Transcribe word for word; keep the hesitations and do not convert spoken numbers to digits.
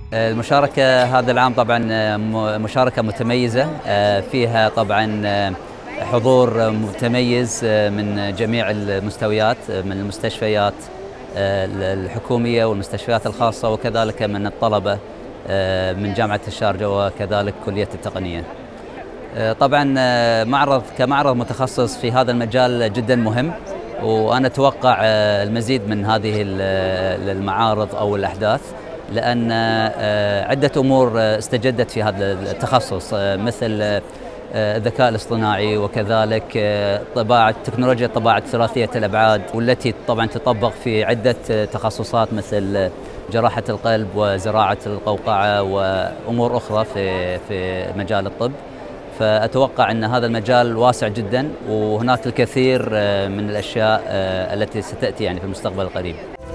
المشاركة هذا العام طبعا مشاركة متميزة، فيها طبعا حضور متميز من جميع المستويات، من المستشفيات الحكومية والمستشفيات الخاصة، وكذلك من الطلبة من جامعة الشارجة وكذلك كلية التقنية. طبعا معرض كمعرض متخصص في هذا المجال جدا مهم، وأنا أتوقع المزيد من هذه المعارض أو الأحداث، لأن عدة أمور استجدت في هذا التخصص، مثل الذكاء الاصطناعي وكذلك طباعة تكنولوجيا طباعة ثلاثية الأبعاد، والتي طبعا تطبق في عدة تخصصات مثل جراحة القلب وزراعة القوقعة وأمور أخرى في في مجال الطب. فأتوقع أن هذا المجال واسع جدا، وهناك الكثير من الأشياء التي ستأتي يعني في المستقبل القريب.